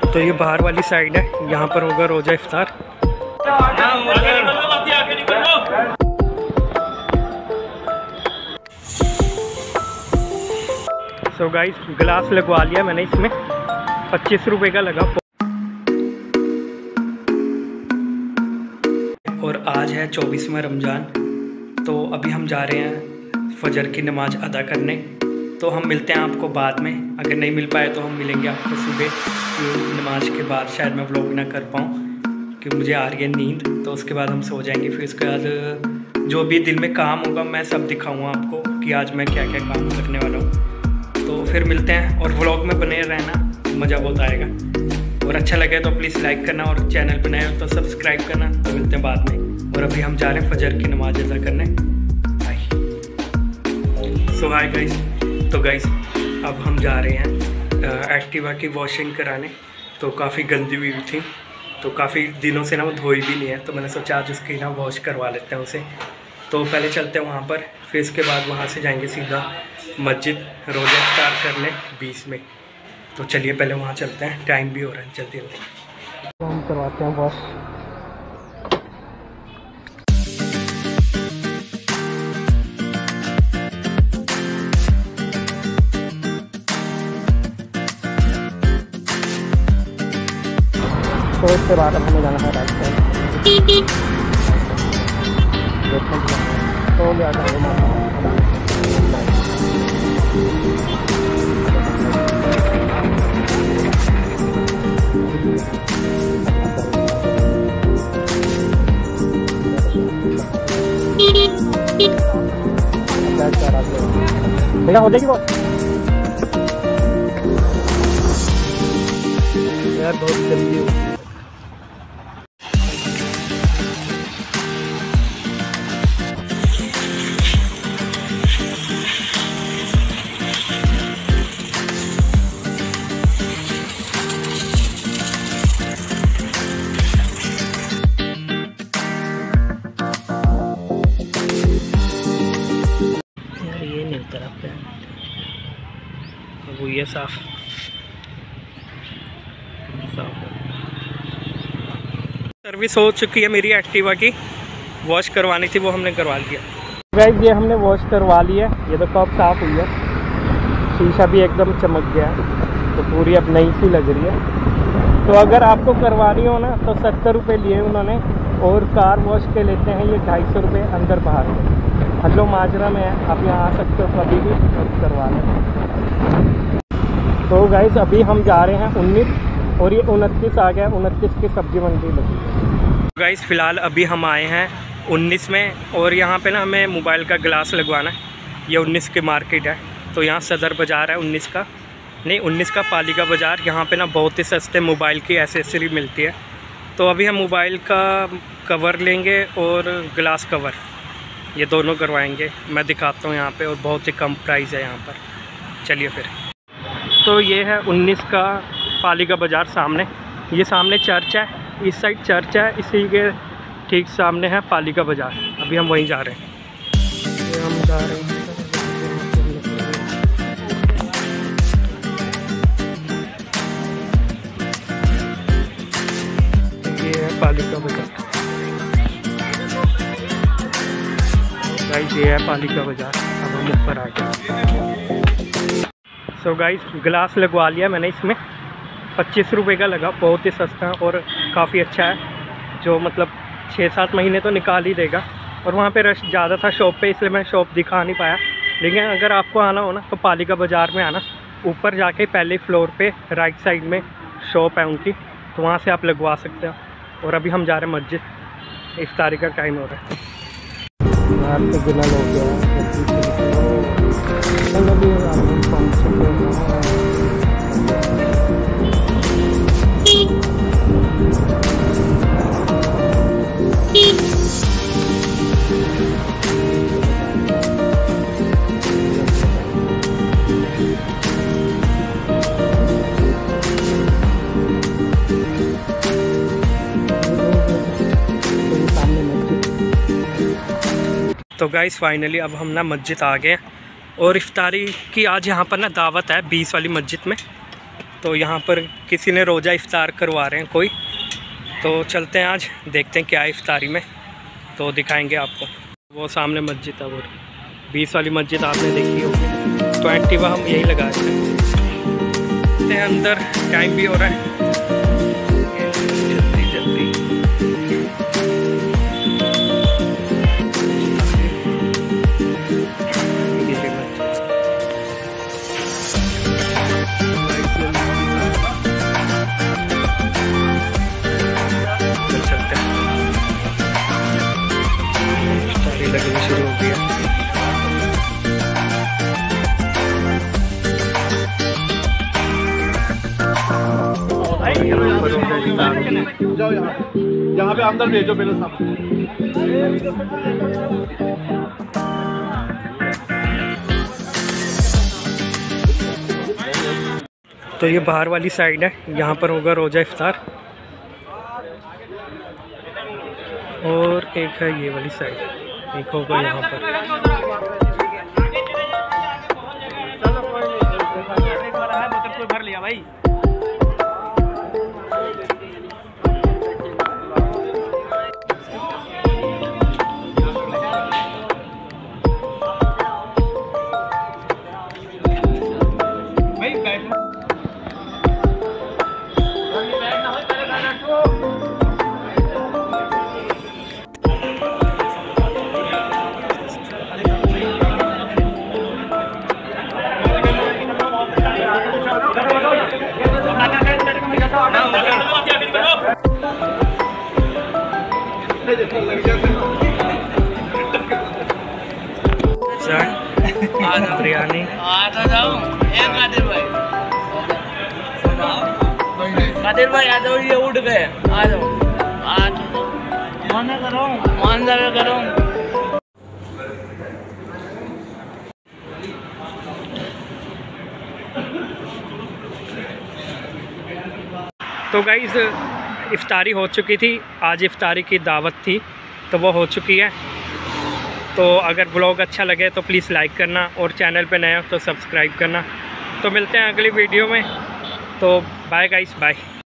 तो ये बाहर वाली साइड है, यहाँ पर होगा रोज़ा इफ्तार। सो गाइस गिलास लगवा लिया मैंने, इसमें 25 रुपये का लगा। और आज है 24वां रमज़ान, तो अभी हम जा रहे हैं फजर की नमाज़ अदा करने। तो हम मिलते हैं आपको बाद में, अगर नहीं मिल पाए तो हम मिलेंगे आपको सुबह नमाज के बाद। शायद मैं व्लॉग ना कर पाऊँ क्योंकि मुझे आ रही है नींद, तो उसके बाद हम सो जाएंगे। फिर उसके बाद जो भी दिल में काम होगा मैं सब दिखाऊंगा आपको कि आज मैं क्या क्या काम करने वाला हूँ। तो फिर मिलते हैं, और व्लॉग में बने रहना, मज़ा बहुत आएगा। और अच्छा लगे तो प्लीज़ लाइक करना, और चैनल पर नए हो तो सब्सक्राइब करना। तो मिलते हैं बाद में। और अभी हम जा रहे हैं फजर की नमाज अदा करने। सो हाय गाइस, तो गाइस अब हम जा रहे हैं एक्टिवा की वॉशिंग कराने। तो काफ़ी गंदी हुई थी, तो काफ़ी दिनों से ना वो धोई भी नहीं है, तो मैंने सोचा आज उसकी ना वॉश करवा लेते हैं उसे। तो पहले चलते हैं वहाँ पर, फिर इसके बाद वहाँ से जाएंगे सीधा मस्जिद रोज़ा इफ्तार करने 20 में। तो चलिए पहले वहाँ चलते हैं, टाइम भी हो रहा है, जल्दी जल्दी तो हम करवाते हैं वॉश। तो इसके बाद अब हमें जाना है राइट साइड। तो ले आता है बेटा, हो जाएगी वो यार, बहुत जल्दी हो। वो ये साफ सर्विस हो चुकी है मेरी एक्टिवा की। वॉश करवानी थी, वो हमने करवा लिया। गाइस ये हमने वॉश करवा लिया, ये तो कब साफ़ हुई है, शीशा भी एकदम चमक गया है, तो पूरी अब नई सी लग रही है। तो अगर आपको करवानी हो ना तो 70 रुपये लिए उन्होंने, और कार वॉश के लेते हैं ये 250 रुपये अंदर बाहर के। हल्लो माजरा में है, आप यहाँ आ सकते हो कभी भी और करवा लें। तो गाइस अभी हम जा रहे हैं 19, और ये 29 आ गया, 29 की सब्जी मंडी लगी। गाइस फ़िलहाल अभी हम आए हैं 19 में, और यहाँ पे ना हमें मोबाइल का ग्लास लगवाना है। ये 19 की मार्केट है, तो यहाँ सदर बाज़ार है 19 का, नहीं 19 का पालिका बाज़ार। यहाँ पे ना बहुत ही सस्ते मोबाइल की एसेसरी मिलती है। तो अभी हम मोबाइल का कवर लेंगे और ग्लास कवर, ये दोनों करवाएंगे। मैं दिखाता हूँ यहाँ पे, और बहुत ही कम प्राइस है यहाँ पर। चलिए फिर। तो ये है 19 का पालिका बाज़ार सामने, ये सामने चर्च है, इस साइड चर्च है, इसी के ठीक सामने है पालिका बाज़ार। अभी हम वहीं जा रहे हैं। ये हम जा रहे हैं, ये है पालिका बाज़ार। गाइस ये है पालिका बाज़ार, अब हम ऊपर आ गए। सो गाइस गिलास लगवा लिया मैंने, इसमें 25 रुपये का लगा, बहुत ही सस्ता और काफ़ी अच्छा है, जो मतलब 6-7 महीने तो निकाल ही देगा। और वहाँ पे रश ज़्यादा था शॉप पे, इसलिए मैं शॉप दिखा नहीं पाया। लेकिन अगर आपको आना हो ना तो पालिका बाज़ार में आना, ऊपर जाके पहले फ्लोर पे राइट साइड में शॉप है उनकी, तो वहाँ से आप लगवा सकते हो। और अभी हम जा रहे हैं मस्जिद, इफ्तारी का टाइम हो रहा है। तो गाइस फाइनली अब हम ना मस्जिद आ गए, और इफ्तारी की आज यहाँ पर ना दावत है 20 वाली मस्जिद में। तो यहाँ पर किसी ने रोज़ा इफ्तार करवा रहे हैं कोई, तो चलते हैं आज देखते हैं क्या है इफ्तारी में, तो दिखाएंगे आपको। वो सामने मस्जिद है, वो 20 वाली मस्जिद आपने देखी होगी, तो एक्टिवा हम यही लगा रहे हैं। अंदर टाइम भी हो रहा है, जल्दी जल्दी। लगनी शुरू हो गया। जाओ यहाँ पे अंदर भेजो मेरे सामने। तो ये बाहर वाली साइड है, यहाँ पर होगा रोज़ा इफ्तार, और एक है ये वाली साइड, एक होगा यहाँ पर। भर लिया भाई। बिरयानी कादिर भाई आ जाओ, ये उठ गए, आ जाओ, मानदार करो। तो गाइस इफ्तारी हो चुकी थी, आज इफ्तारी की दावत थी, तो वो हो चुकी है। तो अगर ब्लॉग अच्छा लगे तो प्लीज़ लाइक करना, और चैनल पे नए हो तो सब्सक्राइब करना। तो मिलते हैं अगली वीडियो में, तो बाय गाइस, बाय।